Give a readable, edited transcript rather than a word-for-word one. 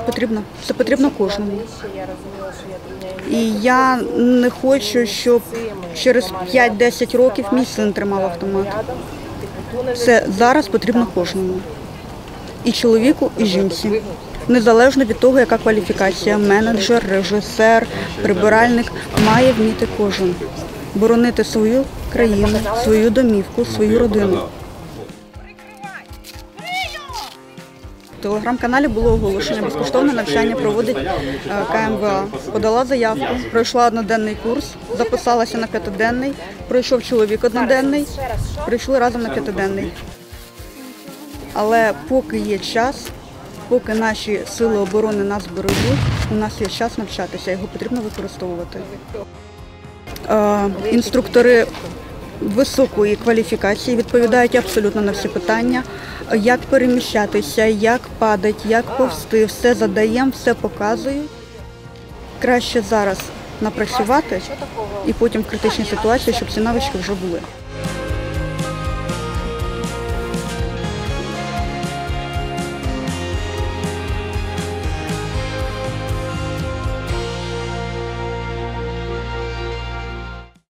потрібно. Це потрібно кожному. І я не хочу, щоб через 5-10 років мій син тримав автомат. Це зараз потрібно кожному. І чоловіку, і жінці. Незалежно від того, яка кваліфікація. Менеджер, режисер, прибиральник має вміти кожен. Боронити свою країну, свою домівку, свою родину. В телеграм-каналі було оголошення, безкоштовне навчання проводить КМВА. Подала заявку, пройшла одноденний курс, записалася на 5-денний, пройшов чоловік одноденний, прийшли разом на 5-денний. Але поки є час, поки наші сили оборони нас бережуть, у нас є час навчатися, його потрібно використовувати. Інструктори високої кваліфікації відповідають абсолютно на всі питання. Як переміщатися, як падати, як повзти, все задаємо, все показують. Краще зараз напрацювати і потім в критичній ситуації, щоб ці навички вже були.